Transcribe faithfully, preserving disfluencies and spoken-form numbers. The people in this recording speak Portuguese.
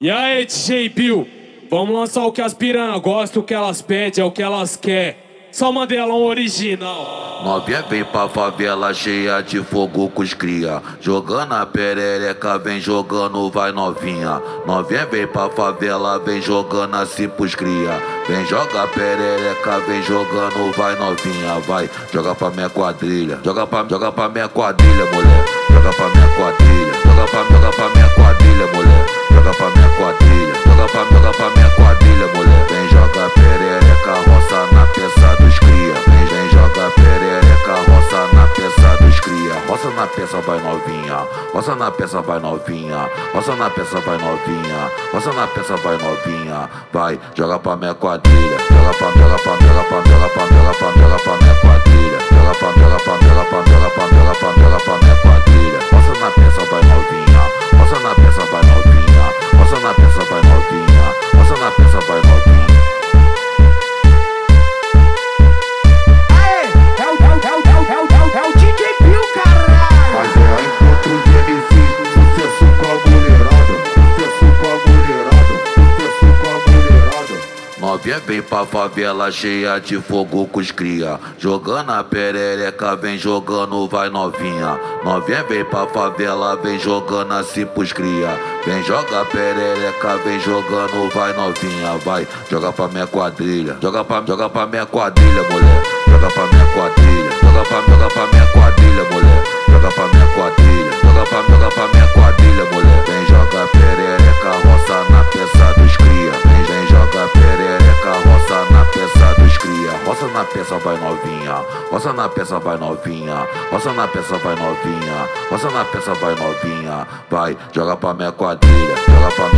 E aí, D J Bill, vamos lançar o que as piranha gostam, o que elas pedem, é o que elas querem. Só Mandelão original. Novinha vem pra favela cheia de fogo com os cria. Jogando a perereca, vem jogando, vai novinha. Novinha vem pra favela, vem jogando assim pros cria. Vem joga perereca, vem jogando, vai novinha. Vai, joga pra minha quadrilha. Joga pra, joga pra minha quadrilha, mulher. Joga pra minha quadrilha. Joga pra, joga pra minha quadrilha, mulher. Joga pra minha quadrilha. Joga pra, joga pra minha quadrilha, mulher. Vem joga perereca, roça na peça dos cria. Vem, vem joga perereca, roça na peça dos cria. Roça na peça, vai novinha. Roça na peça, vai novinha. Roça na peça, vai novinha. Roça na peça, vai novinha. Vai, joga pra minha quadrilha. Joga pra, joga pra, joga pra, joga pra, joga pra, joga pra minha quadrilha. Joga pra, joga pra, joga pra, joga pra, joga pra, joga pra minha quadrilha. Roça na peça, vai novinha. Roça na peça, vai novinha. Roça na peça, vai novinha. Roça na peça, vai novinha. Novinha vem pra favela cheia de fogo com os cria. Jogando a perereca, vem jogando, vai novinha. Novinha vem pra favela, vem jogando assim pros cria. Vem joga a perereca, vem jogando, vai novinha. Vai, joga pra minha quadrilha. Joga pra, joga pra minha quadrilha, mulher. Joga pra minha quadrilha. Joga pra, joga pra minha quadrilha, mulher. Joga pra minha quadrilha. Joga pra, joga pra minha quadrilha, mulher. Vem joga perereca, roça na peça dos cria. Vem, vem joga perereca, roça na peça dos cria. Roça na peça, vai novinha. Roça na peça, vai novinha. Roça na peça, vai novinha. Roça na peça, vai novinha. Vai, joga pra minha quadrilha. Joga pra